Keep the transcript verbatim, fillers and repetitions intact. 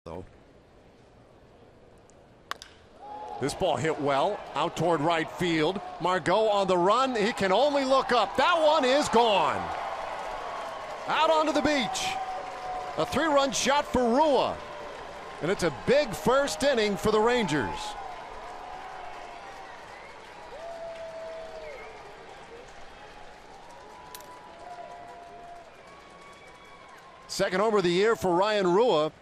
though. This ball hit well out toward right field. Margot on the run. He can only look up. That one is gone. Out onto the beach. A three-run shot for Rua. And it's a big first inning for the Rangers. Second homer of the year for Ryan Rua.